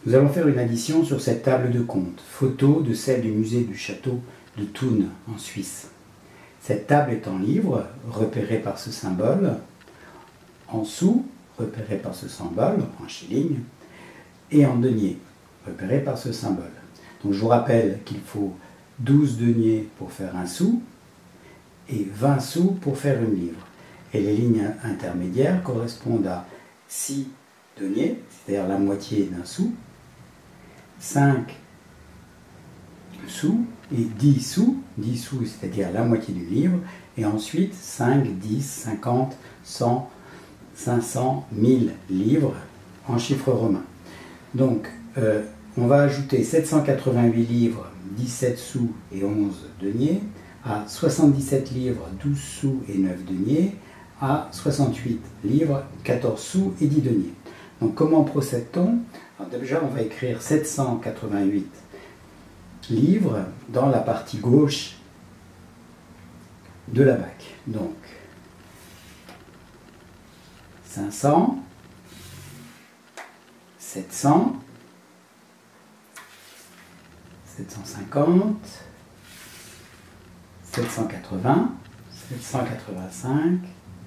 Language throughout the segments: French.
Nous allons faire une addition sur cette table de compte, photo de celle du musée du château de Thun en Suisse. Cette table est en livres, repérée par ce symbole, en sous, repérée par ce symbole, en shilling, et en deniers, repérée par ce symbole. Donc je vous rappelle qu'il faut 12 deniers pour faire un sou et 20 sous pour faire une livre. Et les lignes intermédiaires correspondent à 6 deniers, c'est-à-dire la moitié d'un sou, 5 sous et 10 sous, c'est-à-dire la moitié du livre, et ensuite 5, 10, 50, 100, 500, 1000 livres en chiffres romains. Donc, on va ajouter 788 livres, 17 sous et 11 deniers, à 77 livres, 12 sous et 9 deniers, à 68 livres, 14 sous et 10 deniers. Donc, comment procède-t-on? Déjà, on va écrire 788 livres dans la partie gauche de la bague. Donc, 500, 700, 750, 780, 785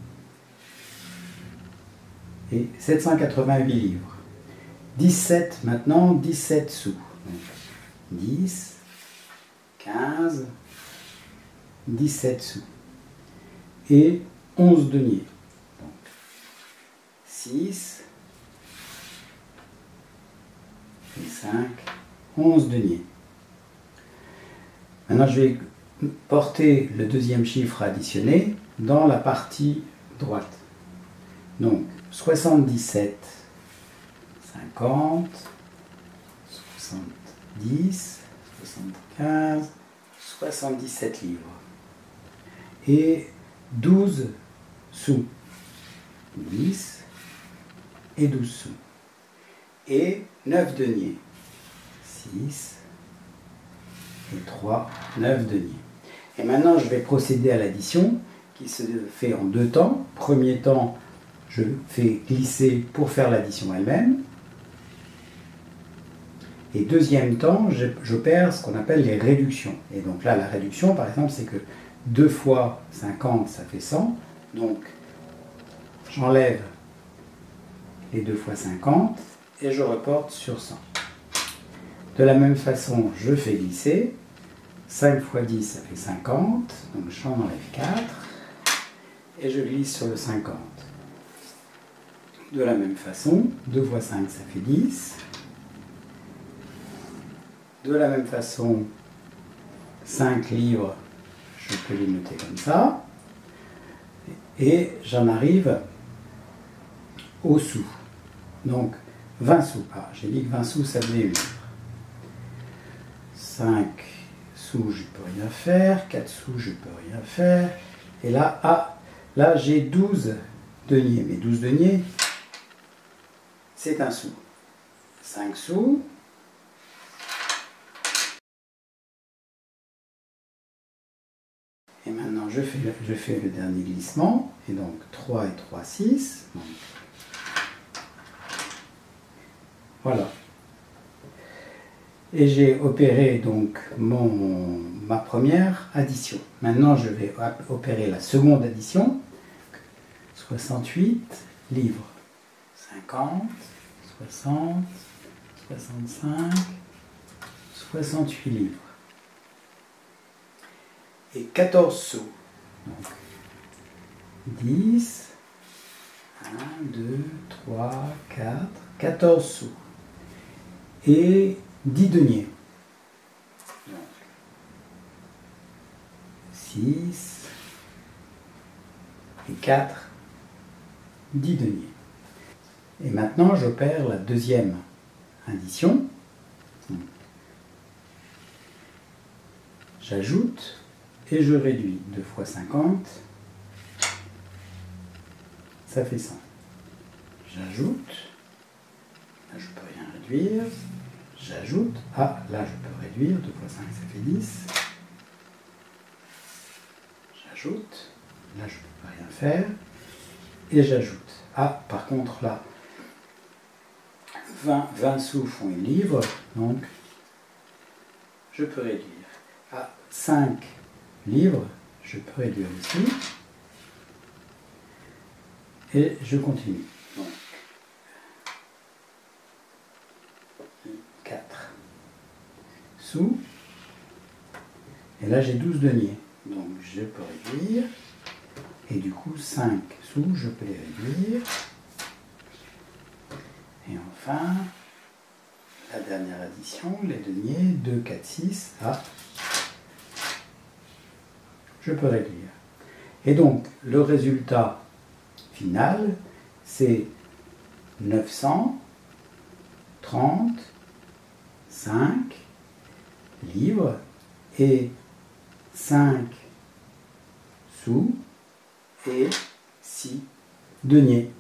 et 788 livres. 17 maintenant, 17 sous. Donc, 10, 15, 17 sous. Et 11 deniers. Donc, 6 et 5, 11 deniers. Maintenant, je vais porter le deuxième chiffre additionné dans la partie droite. Donc, 77, 50, 70, 75, 77 livres. Et 12 sous. 10 et 12 sous. Et 9 deniers. 6 et 3, 9 deniers. Et maintenant, je vais procéder à l'addition qui se fait en deux temps. Premier temps, je fais glisser pour faire l'addition elle-même. Et deuxième temps, j'opère ce qu'on appelle les réductions. Et donc là, la réduction, par exemple, c'est que 2 fois 50, ça fait 100. Donc, j'enlève les 2 fois 50 et je reporte sur 100. De la même façon, je fais glisser. 5 fois 10, ça fait 50. Donc, j'en enlève 4. Et je glisse sur le 50. De la même façon, 2 fois 5, ça fait 10. De la même façon, 5 livres, je peux les noter comme ça. Et j'en arrive au sous. Donc, 20 sous. Ah, j'ai dit que 20 sous, ça faisait 1 livre. 5 sous, je ne peux rien faire. 4 sous, je ne peux rien faire. Et là, là j'ai 12 deniers. Mais 12 deniers, c'est un sou. 5 sous. Et maintenant, je fais le dernier glissement. Et donc, 3 et 3, 6. Donc, voilà. Et j'ai opéré donc ma première addition. Maintenant, je vais opérer la seconde addition. 68 livres. 50, 60, 65, 68 livres. Et 14 sous. Donc, 10, 1, 2, 3, 4, 14 sous. Et 10 deniers. Donc, 6 et 4, 10 deniers. Et maintenant, j'opère la deuxième addition. J'ajoute et je réduis. 2 fois 50, ça fait 100. J'ajoute, là je ne peux rien réduire. J'ajoute, ah là je peux réduire, 2 fois 5 ça fait 10. J'ajoute, là je ne peux rien faire. Et j'ajoute. Ah, par contre là, 20 sous font une livre, donc je peux réduire. À 5 livres, je peux réduire aussi. Et je continue. Donc, 4 sous. Et là, j'ai 12 deniers. Donc, je peux réduire. Et du coup, 5 sous, je peux les réduire. Et enfin, la dernière addition, les deniers, 2, 4, 6. Ah, je peux réduire. Et donc, le résultat final, c'est 935 livres et 5 sous et 6 deniers.